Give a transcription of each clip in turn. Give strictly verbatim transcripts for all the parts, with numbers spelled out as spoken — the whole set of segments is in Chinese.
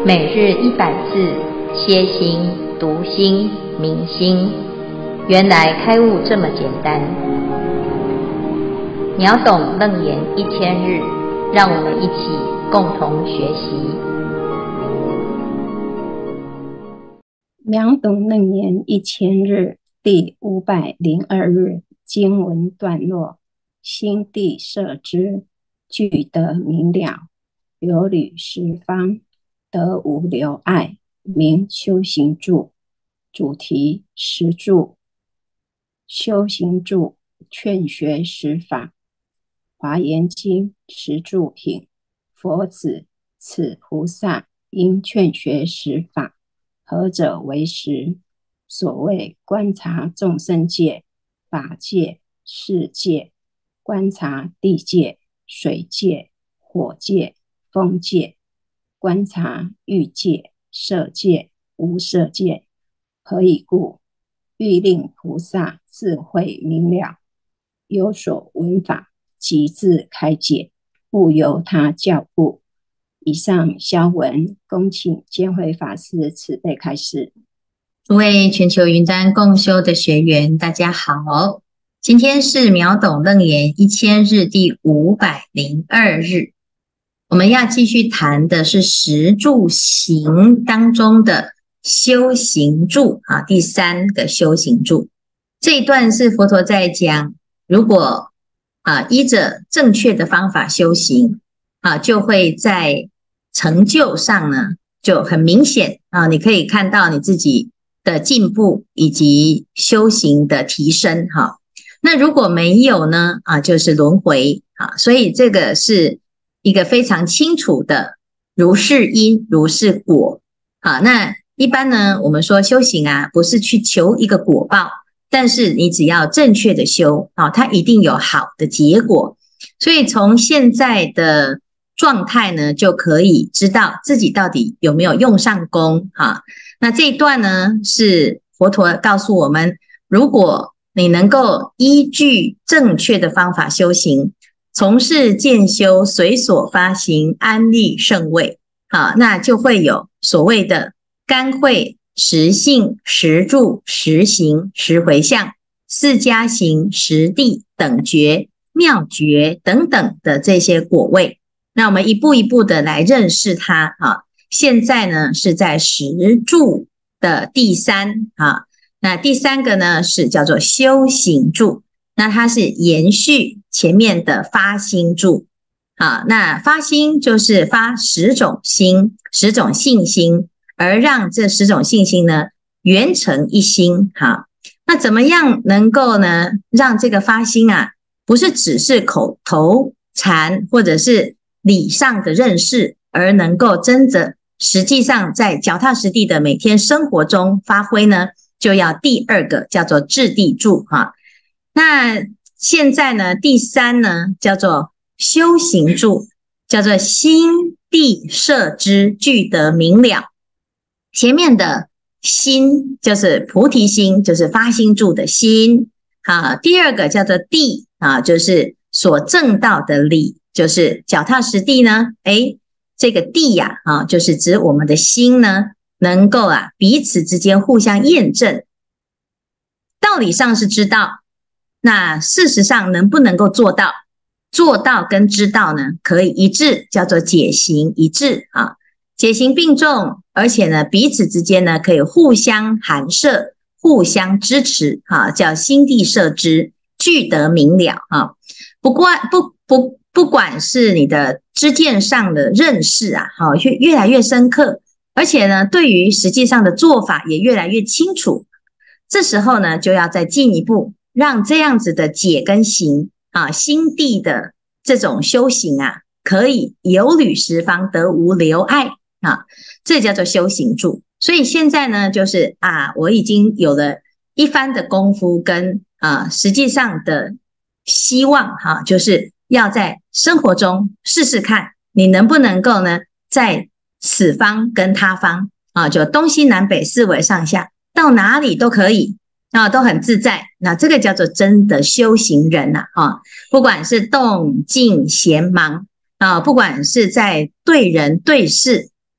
每日一百字，歇心、读心、明心，原来开悟这么简单。秒懂楞严一千日，让我们一起共同学习。 秒懂楞严一千日第五百零二日经文段落：心地摄知，具得明了，有履十方，得无留碍，名修行住。主题：十住。修行住，劝学十法。华严经十住品，佛子，此菩萨应劝学十法，何者为十？所谓观察众生界、法界、世界，观察地界、水界、火界、风界，观察欲界、色界、无色界。何以故？欲令菩萨智慧明了，有所闻法，即自开解，不由他教故。以上消文，恭请监慧法师慈悲开示。 诸位全球云端共修的学员，大家好，今天是秒懂楞严一千日第五百零二日，我们要继续谈的是十住行当中的修行住啊，第三个修行住。这一段是佛陀在讲，如果啊依着正确的方法修行啊，就会在成就上呢就很明显啊，你可以看到你自己的进步以及修行的提升哈。那如果没有呢啊，就是轮回啊。所以这个是一个非常清楚的如是因如是果啊。那一般呢，我们说修行啊，不是去求一个果报，但是你只要正确的修啊，它一定有好的结果。所以从现在的状态呢，就可以知道自己到底有没有用上功哈。那这一段呢，是佛陀告诉我们，如果你能够依据正确的方法修行，从事渐修，随所发行，安立圣位，好，那就会有所谓的甘慧、十信、十住、十行、十回向、四加行、十地、等觉、妙觉等等的这些果位。那我们一步一步的来认识它啊。现在呢是在十住的第三啊，那第三个呢是叫做修行住，那它是延续前面的发心住。好，那发心就是发十种心，十种信心，而让这十种信心呢圆成一心。好，那怎么样能够呢让这个发心啊，不是只是口头禅或者是理上的认识，而能够真的实际上在脚踏实地的每天生活中发挥呢，就要第二个叫做智地住哈。那现在呢第三呢叫做修行住，叫做心地摄知，具得明了。前面的心就是菩提心，就是发心住的心啊。第二个叫做地啊，就是所证到的理，就是脚踏实地呢，诶这个地呀 啊, 啊，就是指我们的心呢，能够啊彼此之间互相验证。道理上是知道，那事实上能不能够做到？做到跟知道呢，可以一致，叫做解行一致啊。解行并重，而且呢，彼此之间呢，可以互相含摄，互相支持啊，叫心地摄知，具得明了啊。不过不不。不管是你的知见上的认识啊，好，越越来越深刻，而且呢，对于实际上的做法也越来越清楚。这时候呢，就要再进一步，让这样子的解跟行啊，心地的这种修行啊，可以有履十方，得无留碍啊，这叫做修行住。所以现在呢，就是啊，我已经有了一番的功夫跟啊，实际上的希望哈、啊，就是要在生活中试试看，你能不能够呢，在此方跟他方啊，就东西南北四维上下，到哪里都可以啊，都很自在。那这个叫做真的修行人呐啊，不管是动静闲忙啊，不管是在对人对事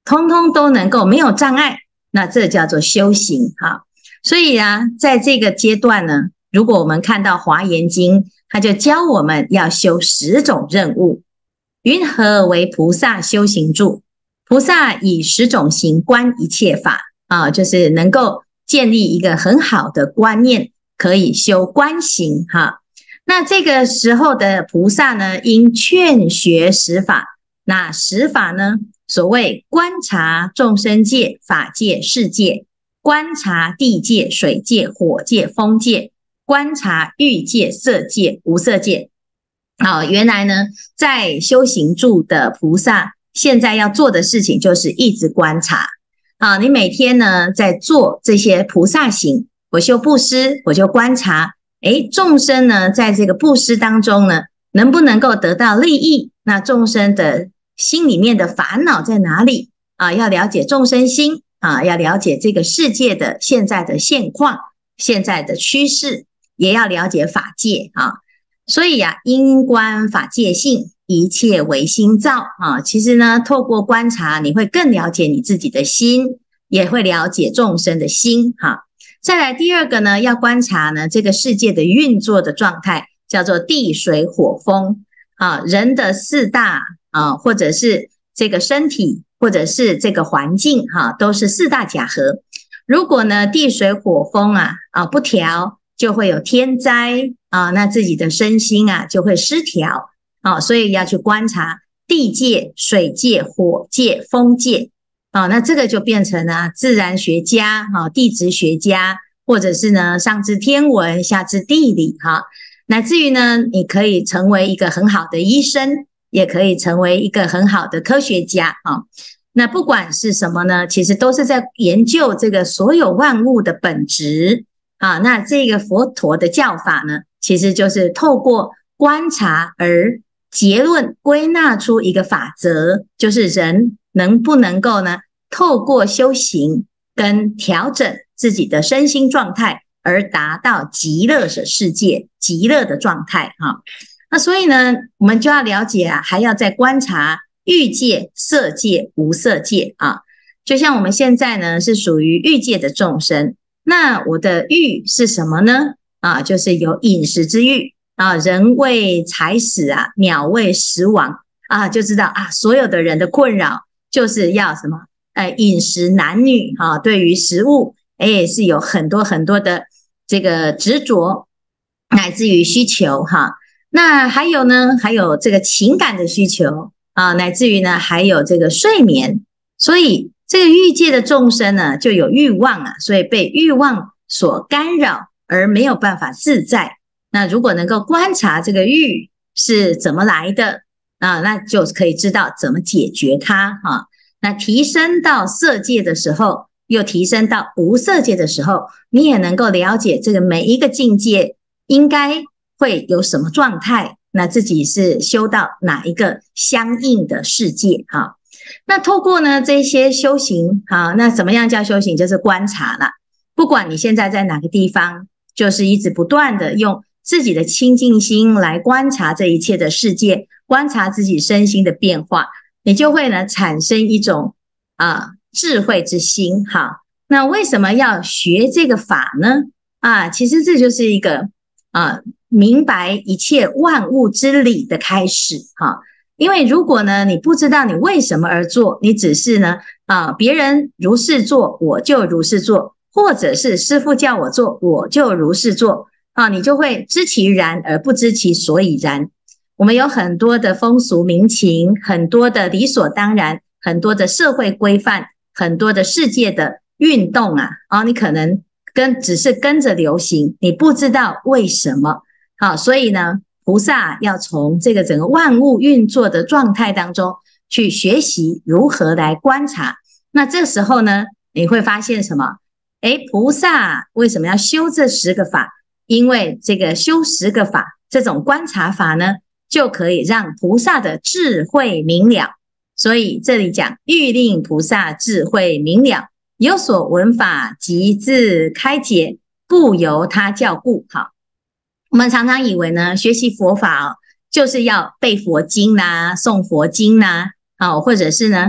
通通都能够没有障碍，那这叫做修行哈。所以啊，在这个阶段呢，如果我们看到《华严经》，它就教我们要修十种任务。云何为菩萨修行住？菩萨以十种行观一切法啊，就是能够建立一个很好的观念，可以修观行哈。那这个时候的菩萨呢，应劝学十法。那十法呢，所谓观察众生界、法界、世界，观察地界、水界、火界、风界，观察欲界、色界、无色界。好，原来呢，在修行住的菩萨，现在要做的事情就是一直观察。啊，你每天呢在做这些菩萨行，我修布施，我就观察，诶，众生呢在这个布施当中呢，能不能够得到利益？那众生的心里面的烦恼在哪里？啊，要了解众生心啊，要了解这个世界的现在的现况、现在的趋势，也要了解法界啊。所以呀、啊，因观法界性，一切唯心造啊。其实呢，透过观察，你会更了解你自己的心，也会了解众生的心哈、啊。再来第二个呢，要观察呢这个世界的运作的状态，叫做地水火风啊，人的四大啊，或者是这个身体，或者是这个环境哈、啊，都是四大假合。如果呢地水火风啊啊不调，就会有天灾啊，那自己的身心啊就会失调啊，所以要去观察地界、水界、火界、风界啊，那这个就变成了自然学家啊、地质学家，或者是呢上知天文下知地理哈，乃至于呢你可以成为一个很好的医生，也可以成为一个很好的科学家啊。那不管是什么呢，其实都是在研究这个所有万物的本质。啊，那这个佛陀的教法呢，其实就是透过观察而结论归纳出一个法则，就是人能不能够呢，透过修行跟调整自己的身心状态，而达到极乐的世界、极乐的状态哈。那所以呢，我们就要了解啊，还要再观察欲界、色界、无色界啊。就像我们现在呢，是属于欲界的众生。那我的欲是什么呢？啊，就是有饮食之欲啊，人为财死啊，鸟为食亡啊，就知道啊，所有的人的困扰就是要什么？呃，饮食男女哈、啊，对于食物，哎，是有很多很多的这个执着，乃至于需求哈、啊。那还有呢，还有这个情感的需求啊，乃至于呢，还有这个睡眠，所以。这个欲界的众生呢，就有欲望啊，所以被欲望所干扰，而没有办法自在。那如果能够观察这个欲是怎么来的啊，那就可以知道怎么解决它哈、啊。那提升到色界的时候，又提升到无色界的时候，你也能够了解这个每一个境界应该会有什么状态，那自己是修到哪一个相应的世界哈、啊。那透过呢这些修行啊，那怎么样叫修行？就是观察啦。不管你现在在哪个地方，就是一直不断的用自己的清净心来观察这一切的世界，观察自己身心的变化，你就会呢产生一种啊智慧之心哈。那为什么要学这个法呢？啊，其实这就是一个啊明白一切万物之理的开始哈。因为如果呢，你不知道你为什么而做，你只是呢，啊，别人如是做，我就如是做，或者是师父叫我做，我就如是做，啊，你就会知其然而不知其所以然。我们有很多的风俗民情，很多的理所当然，很多的社会规范，很多的世界的运动啊，啊，你可能跟只是跟着流行，你不知道为什么，好，所以呢。菩萨要从这个整个万物运作的状态当中去学习如何来观察。那这时候呢，你会发现什么？诶，菩萨为什么要修这十个法？因为这个修十个法，这种观察法呢，就可以让菩萨的智慧明了。所以这里讲欲令菩萨智慧明了，有所闻法即自开解，不由他教故。好。我们常常以为呢，学习佛法哦，就是要背佛经啦、诵佛经啦，啊，或者是呢，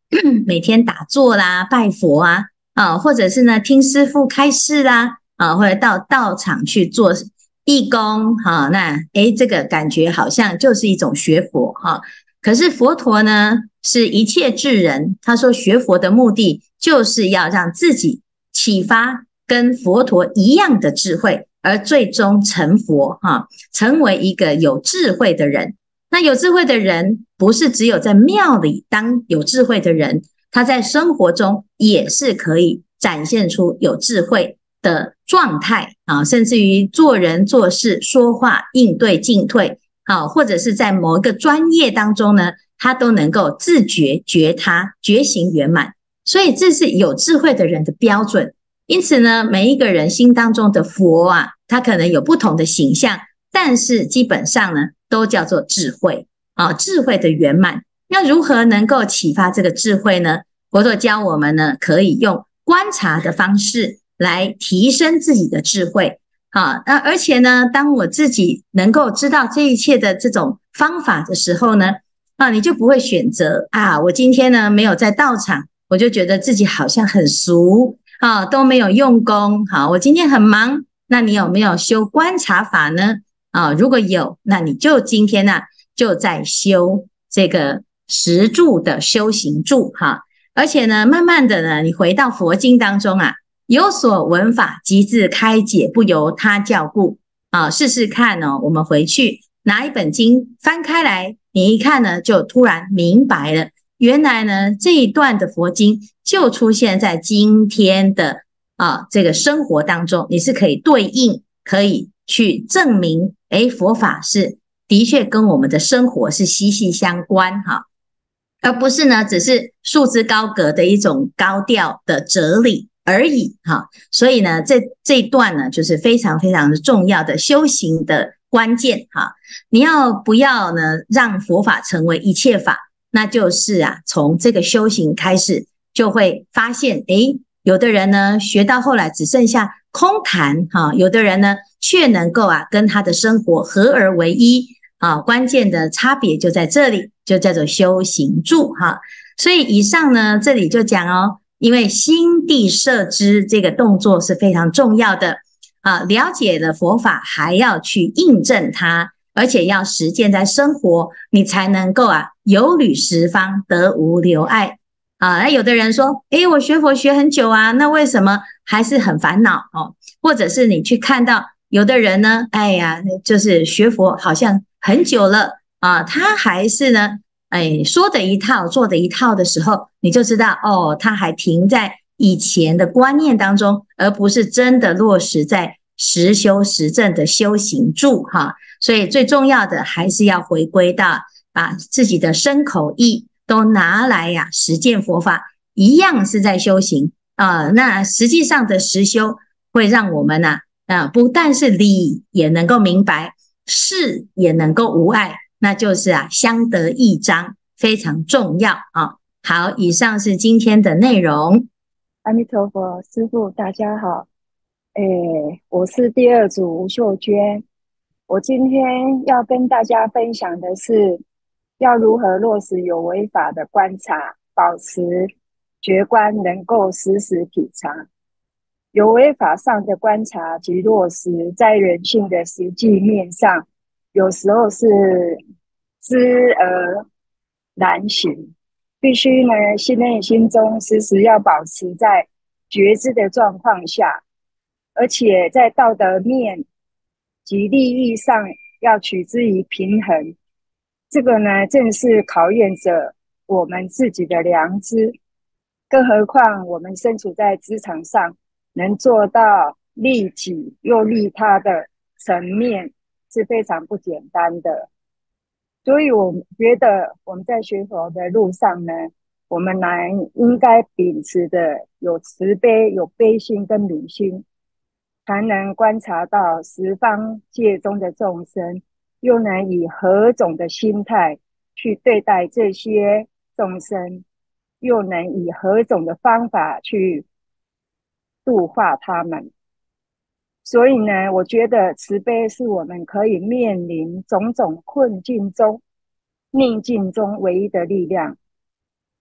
每天打坐啦、拜佛啊，啊，或者是呢听师父开示啦，啊，或者到道场去做义工，哈、啊，那诶，这个感觉好像就是一种学佛哈、啊。可是佛陀呢，是一切智人，他说学佛的目的就是要让自己启发跟佛陀一样的智慧，而最终成佛哈、啊，成为一个有智慧的人。那有智慧的人不是只有在庙里当有智慧的人，他在生活中也是可以展现出有智慧的状态啊，甚至于做人做事说话应对进退啊，或者是在某一个专业当中呢，他都能够自觉觉他觉行圆满，所以这是有智慧的人的标准。因此呢，每一个人心当中的佛啊，他可能有不同的形象，但是基本上呢，都叫做智慧啊，智慧的圆满。那如何能够启发这个智慧呢？佛陀教我们呢，可以用观察的方式来提升自己的智慧啊。那而且呢，当我自己能够知道这一切的这种方法的时候呢，啊，你就不会选择啊，我今天呢没有在道场，我就觉得自己好像很俗啊，都没有用功。好，我今天很忙，那你有没有修观察法呢？啊，如果有，那你就今天呢、啊、就在修这个十住的修行住哈。而且呢，慢慢的呢，你回到佛经当中啊，有所闻法，即自开解，不由他教故啊。试试看哦，我们回去拿一本经翻开来，你一看呢，就突然明白了，原来呢这一段的佛经就出现在今天的啊这个生活当中，你是可以对应，可以去证明，诶，佛法是的确跟我们的生活是息息相关哈。而不是呢，只是束之高阁的一种高调的哲理而已哈。所以呢，这这一段呢，就是非常非常的重要的修行的关键哈。你要不要呢，让佛法成为一切法？那就是啊，从这个修行开始，就会发现，诶，有的人呢，学到后来只剩下空谈哈，有的人呢，却能够啊，跟他的生活合而为一。啊，关键的差别就在这里，就叫做修行住哈。所以以上呢，这里就讲哦，因为心地摄知这个动作是非常重要的啊，了解了佛法，还要去印证它，而且要实践在生活，你才能够啊有履十方，得无留碍啊。那有的人说，诶，我学佛学很久啊，那为什么还是很烦恼哦？或者是你去看到有的人呢，哎呀，就是学佛好像很久了啊，他还是呢，哎，说的一套，做的一套的时候，你就知道哦，他还停在以前的观念当中，而不是真的落实在实修实证的修行住哈。所以最重要的还是要回归到把自己的身口意都拿来呀、啊，实践佛法，一样是在修行啊。那实际上的实修会让我们呢、啊，啊，不但是理也能够明白。事也能够无碍，那就是啊相得益彰，非常重要啊。好，以上是今天的内容。 阿弥陀佛，师父大家好。诶，我是第二组吴秀娟。我今天要跟大家分享的是，要如何落实有为法的观察，保持觉观，能够时时体察。有为法上的观察及落实，在人性的实际面上，有时候是知而难行，必须呢，心内心中时时要保持在觉知的状况下，而且在道德面及利益上要取之于平衡。这个呢，正是考验着我们自己的良知，更何况我们身处在职场上，能做到利己又利他的层面是非常不简单的。所以我觉得我们在学佛的路上呢，我们来应该秉持的有慈悲、有悲心跟悯心，才能观察到十方界中的众生，又能以何种的心态去对待这些众生，又能以何种的方法去度化他们。所以呢，我觉得慈悲是我们可以面临种种困境中、逆境中唯一的力量。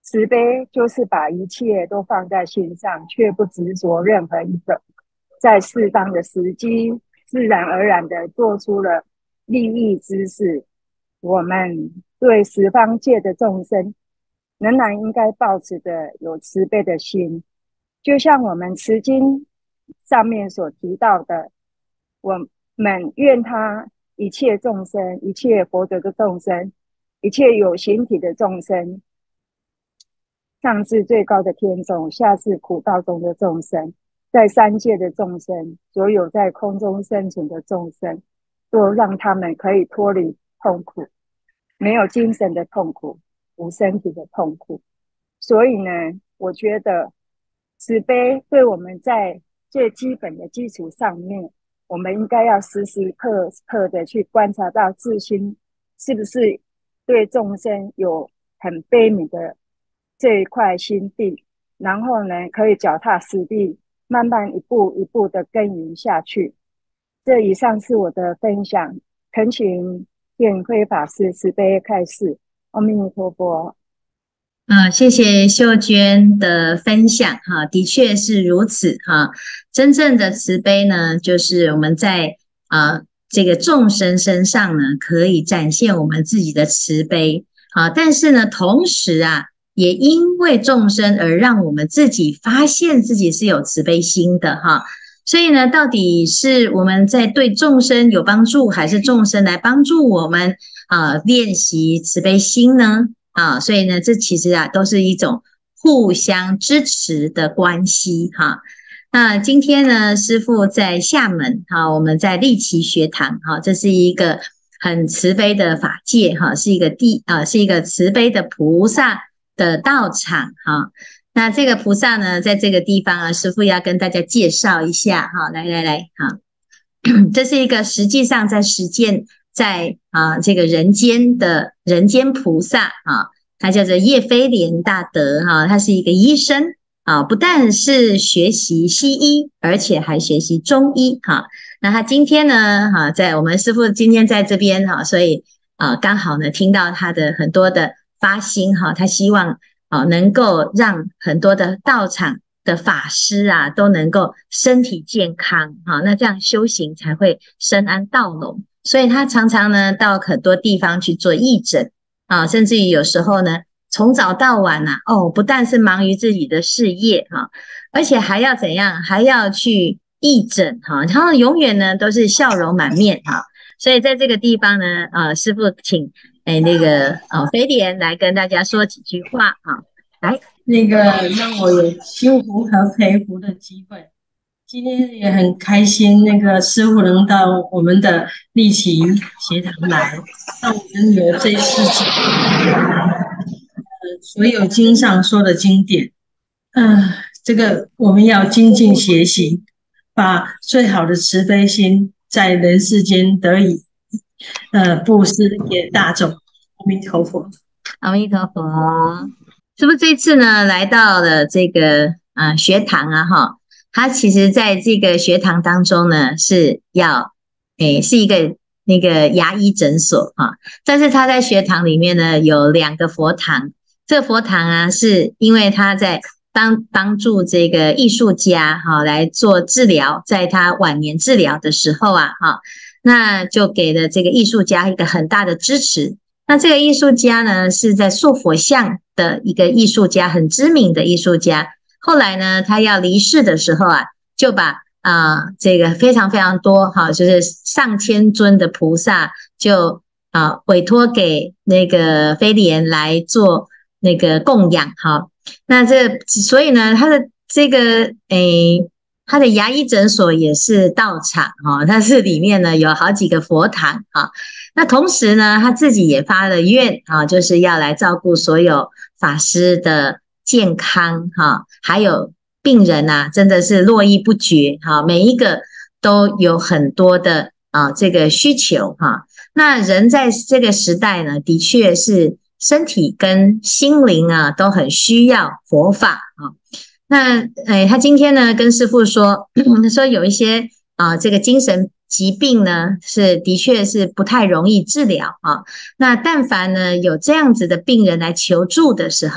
慈悲就是把一切都放在心上，却不执着任何一个，在适当的时机，自然而然的做出了利益之事。我们对十方界的众生，仍然应该抱持的有慈悲的心，就像我们慈经上面所提到的，我们愿他一切众生，一切佛德的众生，一切有形体的众生，上至最高的天众，下至苦道中的众生，在三界的众生，所有在空中生存的众生，都让他们可以脱离痛苦，没有精神的痛苦，无身体的痛苦。所以呢，我觉得慈悲对我们在最基本的基础上面，我们应该要时时刻刻的去观察到自心是不是对众生有很悲悯的这一块心地，然后呢，可以脚踏实地，慢慢一步一步的耕耘下去。这以上是我的分享，恳请建辉法师慈悲开示。阿弥陀佛。 啊，谢谢秀娟的分享哈，的确是如此哈。真正的慈悲呢，就是我们在啊这个众生身上呢，可以展现我们自己的慈悲啊，但是呢，同时啊，也因为众生而让我们自己发现自己是有慈悲心的哈。所以呢，到底是我们在对众生有帮助，还是众生来帮助我们啊练习慈悲心呢？啊，所以呢，这其实啊都是一种互相支持的关系哈。那今天呢，师父在厦门哈，我们在立奇学堂哈，这是一个很慈悲的法界哈，是一个地啊，是一个慈悲的菩萨的道场哈。那这个菩萨呢，在这个地方啊，师父要跟大家介绍一下哈，来来来哈，这是一个实际上在实践。在啊，这个人间的人间菩萨啊，他叫做叶飞莲大德哈、啊，他是一个医生啊，不但是学习西医，而且还学习中医哈、啊。那他今天呢，哈、啊，在我们师父今天在这边哈、啊，所以啊，刚好呢听到他的很多的发心哈、啊，他希望啊能够让很多的道场的法师啊都能够身体健康哈、啊，那这样修行才会深安道隆。所以他常常呢到很多地方去做义诊啊，甚至于有时候呢从早到晚啊，哦，不但是忙于自己的事业哈、啊，而且还要怎样，还要去义诊哈、啊，然后永远呢都是笑容满面哈、啊。所以在这个地方呢，呃，师父请哎那个呃飞莲来跟大家说几句话啊，来， 那个让我有修福和培福的机会。今天也很开心，那个师父能到我们的立奇学堂来，让我们有这次呃所有经上说的经典，嗯、呃，这个我们要精进学习，把最好的慈悲心在人世间得以呃布施给大众。阿弥陀佛， 阿弥陀佛。是不是这次呢来到了这个呃学堂啊哈？他其实在这个学堂当中呢，是要诶是一个那个牙医诊所哈，但是他在学堂里面呢有两个佛堂，这个佛堂啊是因为他在帮帮助这个艺术家哈来做治疗，在他晚年治疗的时候啊哈，那就给了这个艺术家一个很大的支持。那这个艺术家呢是在塑佛像的一个艺术家，很知名的艺术家。后来呢，他要离世的时候啊，就把啊、呃、这个非常非常多哈，就是上千尊的菩萨就啊、呃、委托给那个飞莲来做那个供养哈。那这所以呢，他的这个诶，他的牙医诊所也是道场哈，但是里面呢有好几个佛堂啊。那同时呢，他自己也发了愿啊，就是要来照顾所有法师的健康哈，还有病人啊，真的是络绎不绝哈，每一个都有很多的啊这个需求哈。那人在这个时代呢，的确是身体跟心灵啊都很需要佛法啊。那哎，他今天呢跟师父说，他说有一些啊这个精神疾病呢是的确是不太容易治疗啊。那但凡呢有这样子的病人来求助的时候啊，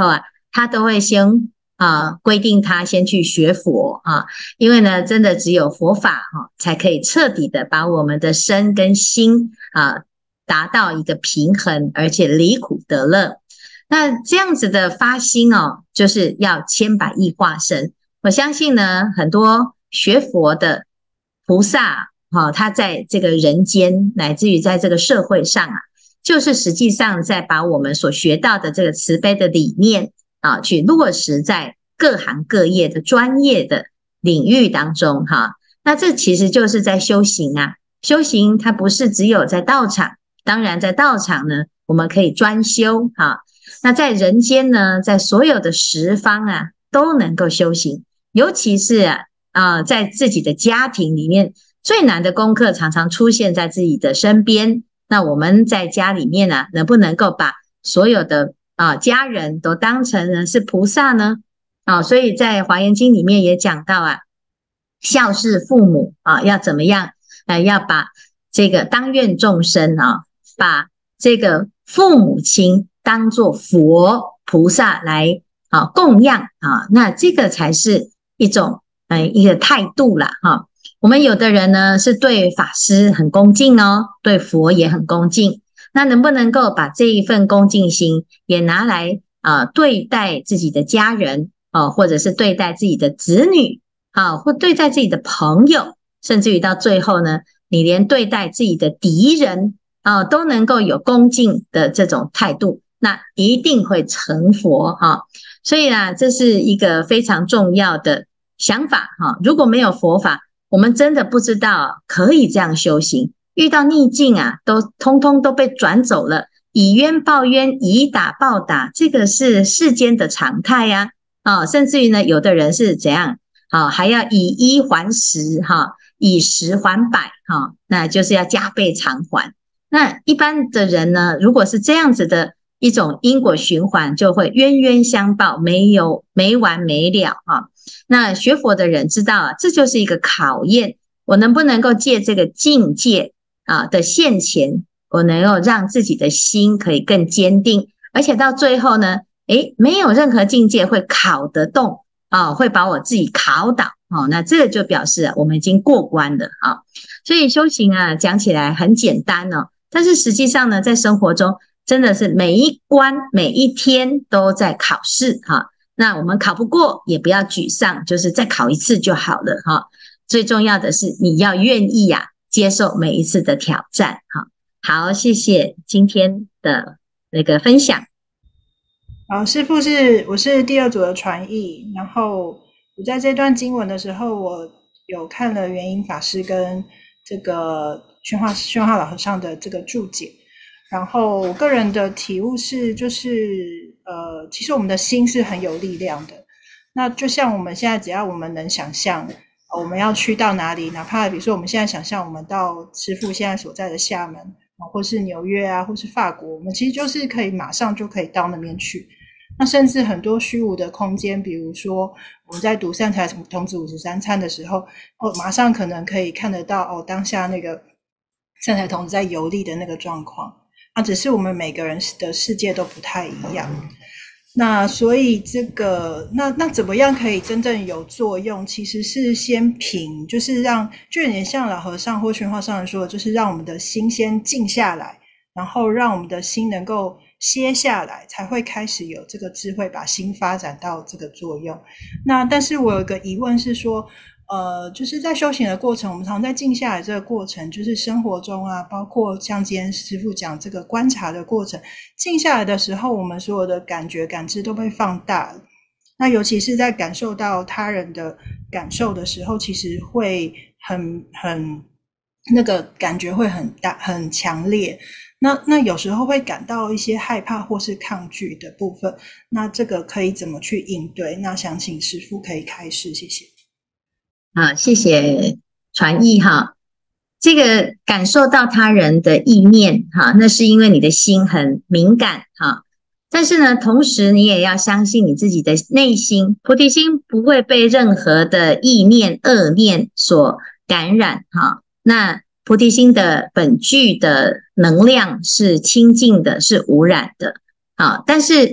他都会先啊规定他先去学佛啊，因为呢，真的只有佛法哈、啊，才可以彻底的把我们的身跟心啊达到一个平衡，而且离苦得乐。那这样子的发心哦，就是要千百亿化身。我相信呢，很多学佛的菩萨哈、哦，他在这个人间，乃至于在这个社会上啊，就是实际上在把我们所学到的这个慈悲的理念啊，去落实在各行各业的专业的领域当中哈。那这其实就是在修行啊，修行它不是只有在道场，当然在道场呢，我们可以专修哈。那在人间呢，在所有的十方啊，都能够修行，尤其是啊，呃，在自己的家庭里面，最难的功课常常出现在自己的身边。那我们在家里面啊，能不能够把所有的啊家人都当成呢是菩萨呢？啊，所以在《华严经》里面也讲到啊，孝事父母啊，要怎么样？呃，要把这个当愿众生啊，把这个父母亲当作佛菩萨来啊供养啊，那这个才是一种呃一个态度啦哈、啊。我们有的人呢是对法师很恭敬哦，对佛也很恭敬，那能不能够把这一份恭敬心也拿来啊对待自己的家人啊，或者是对待自己的子女啊，或对待自己的朋友，甚至于到最后呢，你连对待自己的敌人啊都能够有恭敬的这种态度，那一定会成佛哈、啊。所以啊，这是一个非常重要的想法哈、啊。如果没有佛法，我们真的不知道可以这样修行，遇到逆境啊，都通通都被转走了，以冤报冤，以打报打，这个是世间的常态呀、啊。啊，甚至于呢，有的人是怎样啊，还要以一还十哈、啊，以十还百哈、啊，那就是要加倍偿还。那一般的人呢，如果是这样子的一种因果循环，就会冤冤相报，没有没完没了啊。那学佛的人知道啊，这就是一个考验，我能不能够借这个境界啊的现前，我能够让自己的心可以更坚定，而且到最后呢，诶，没有任何境界会考得动啊，会把我自己考倒啊，那这个就表示、啊、我们已经过关了啊。所以修行啊，讲起来很简单哦，但是实际上呢，在生活中真的是每一关每一天都在考试哈、啊。那我们考不过也不要沮丧，就是再考一次就好了哈。最重要的是你要愿意呀、啊，接受每一次的挑战哈。好，谢谢今天的那个分享。 好，师父是我是第二组的传译，然后我在这段经文的时候，我有看了元英法师跟这个宣化宣化老和尚的这个注解。然后我个人的体悟是，就是呃，其实我们的心是很有力量的。那就像我们现在，只要我们能想象、呃、我们要去到哪里，哪怕比如说我们现在想象我们到师父现在所在的厦门、呃、或是纽约啊，或是法国，我们其实就是可以马上就可以到那边去。那甚至很多虚无的空间，比如说我们在读善财童子五十三参的时候，哦，马上可能可以看得到哦，当下那个善财童子在游历的那个状况。啊，只是我们每个人的世界都不太一样。那所以这个那那怎么样可以真正有作用，其实是先平，就是让就有点像老和尚或宣化上人说的，就是让我们的心先静下来，然后让我们的心能够歇下来，才会开始有这个智慧把心发展到这个作用。那但是我有一个疑问是说，呃，就是在修行的过程，我们常在静下来这个过程，就是生活中啊，包括像今天师父讲这个观察的过程，静下来的时候，我们所有的感觉感知都被放大了。那尤其是在感受到他人的感受的时候，其实会很很那个感觉会很大很强烈。那那有时候会感到一些害怕或是抗拒的部分，那这个可以怎么去应对？那想请师父可以开示，谢谢。 啊，谢谢传译哈。这个感受到他人的意念哈，那是因为你的心很敏感哈。但是呢，同时你也要相信你自己的内心，菩提心不会被任何的意念、恶念所感染哈。那菩提心的本具的能量是清净的，是无染的啊。但是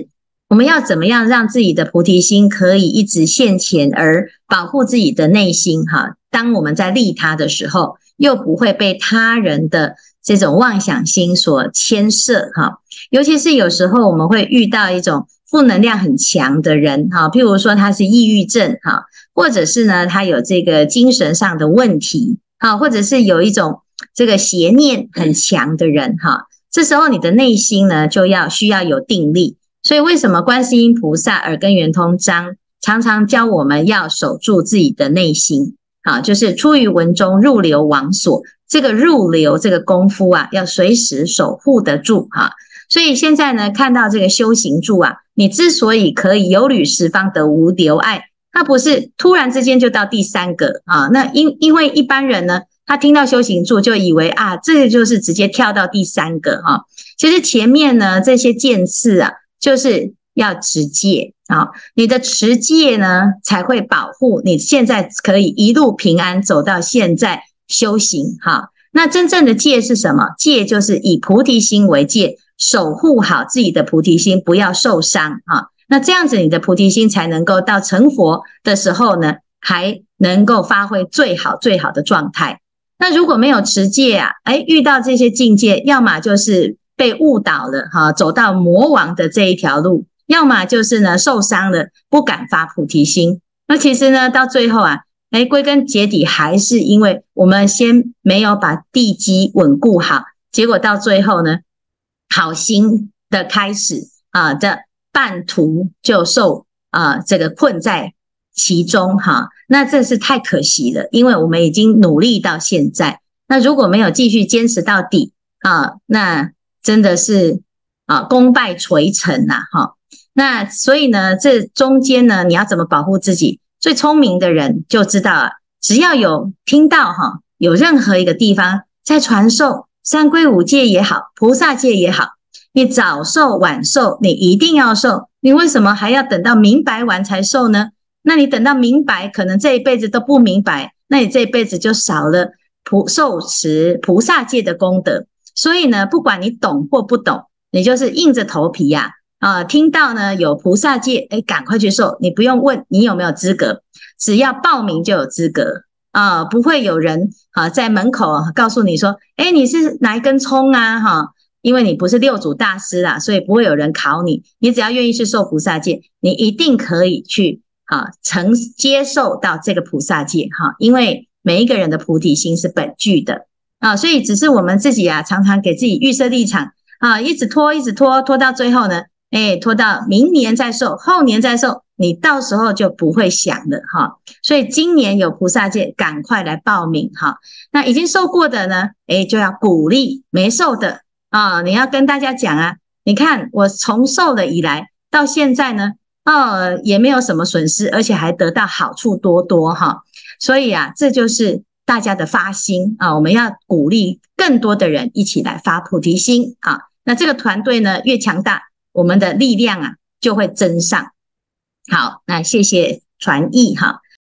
我们要怎么样让自己的菩提心可以一直现前，而保护自己的内心哈？当我们在利他的时候，又不会被他人的这种妄想心所牵涉哈。尤其是有时候我们会遇到一种负能量很强的人哈，譬如说他是抑郁症哈，或者是呢他有这个精神上的问题哈，或者是有一种这个邪念很强的人哈，这时候你的内心呢就要需要有定力。所以为什么观世音菩萨耳根圆通章常常教我们要守住自己的内心啊，就是出于文中入流王所，这个入流这个功夫啊，要随时守护得住哈。所以现在呢，看到这个修行住啊，你之所以可以有履十方得无留碍，它不是突然之间就到第三个啊。那因因为一般人呢，他听到修行住就以为啊，这个就是直接跳到第三个哈。其实前面呢这些渐次啊，就是要持戒啊，你的持戒呢才会保护你现在可以一路平安走到现在修行哈。那真正的戒是什么？戒就是以菩提心为戒，守护好自己的菩提心，不要受伤啊。那这样子你的菩提心才能够到成佛的时候呢，还能够发挥最好最好的状态。那如果没有持戒啊，哎，遇到这些境界，要么就是被误导了哈，走到魔王的这一条路，要么就是呢受伤了，不敢发菩提心。那其实呢到最后啊，哎，归根结底还是因为我们先没有把地基稳固好，结果到最后呢，好心的开始啊的半途就受啊这个困在其中哈。那这是太可惜了，因为我们已经努力到现在，那如果没有继续坚持到底啊，那真的是啊功败垂成呐哈。那所以呢，这中间呢，你要怎么保护自己？最聪明的人就知道啊，只要有听到哈，有任何一个地方在传授三皈五戒也好，菩萨戒也好，你早受晚受，你一定要受。你为什么还要等到明白完才受呢？那你等到明白，可能这一辈子都不明白，那你这一辈子就少了菩受持菩萨戒的功德。所以呢，不管你懂或不懂，你就是硬着头皮呀、啊，啊，听到呢有菩萨戒，哎，赶快去受，你不用问你有没有资格，只要报名就有资格啊，不会有人啊在门口告诉你说，哎，你是哪一根葱啊哈。因为你不是六祖大师啦，所以不会有人考你，你只要愿意去受菩萨戒，你一定可以去啊承接受到这个菩萨戒哈，因为每一个人的菩提心是本具的啊，所以只是我们自己啊常常给自己预设立场啊，一直拖一直拖拖到最后呢，哎，拖到明年再受，后年再受，你到时候就不会想了哈。所以今年有菩萨戒，赶快来报名哈。那已经受过的呢，哎，就要鼓励没受的啊，你要跟大家讲啊，你看我从受了以来到现在呢，哦，也没有什么损失，而且还得到好处多多哈。所以啊，这就是大家的发心啊，我们要鼓励更多的人一起来发菩提心啊。那这个团队呢越强大，我们的力量啊就会增上。好，那谢谢传译哈。